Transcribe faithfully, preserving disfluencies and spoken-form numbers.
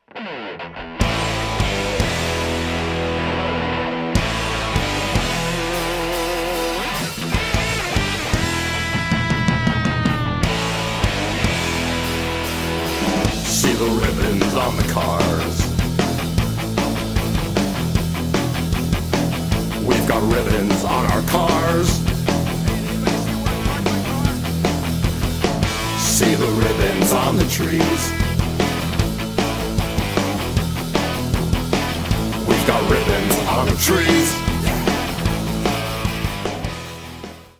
See the ribbons on the cars. We've got ribbons on our cars. See the ribbons on the trees. We've got ribbons on the trees.